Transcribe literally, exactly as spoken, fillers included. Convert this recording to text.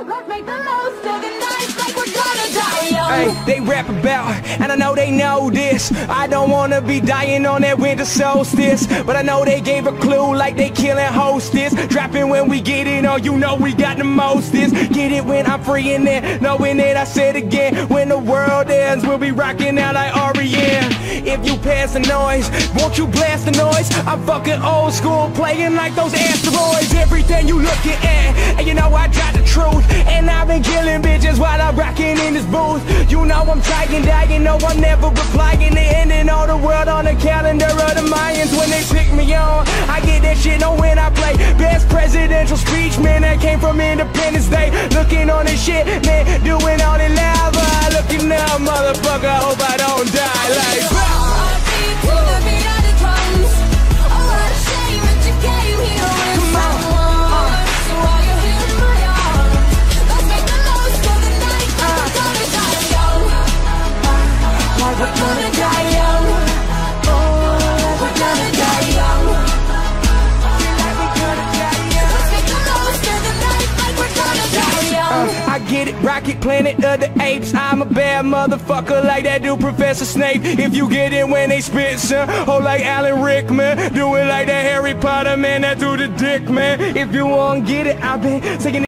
Let's make the most of the night like we're gonna die young. Hey, they rap about, and I know they know this. I don't wanna be dying on that winter solstice, but I know they gave a clue like they killing hostess. Dropping when we get it on, you know we got the mostest. Get it when I'm free in there, knowing that I said again. When the world ends, we'll be rocking out like R E M. If you pass the noise, won't you blast the noise? I'm fucking old school, playing like those asteroids. Everything you looking at, and you know I got the truth. And I've been killing bitches while I'm rocking in this booth. You know I'm trying, dying, no I'm never replying. They ending all the world on the calendar of the Mayans. When they pick me on, I get that shit on when I play. Best presidential speech, man, that came from Independence Day. Looking on this shit, man, doing all the lava. Looking up, motherfucker, hope I don't die like Heartbeat to the beat of the drums. Oh, what a shame that you came here with someone. So while you're here in my arms, let's make the most of the night like we're gonna die young. Like we're gonna die young. Oh, like we're gonna die young. Let's make the most of the night like we're gonna die young. Uh, I get it, Rocket Planet of the Apes. I'm a bad motherfucker like that dude Professor Snape. If you get it when they spit, son, oh like Alan Rickman. Do it like that Harry Potter, man, that do the dick, man. If you won't get it, I've been taking it.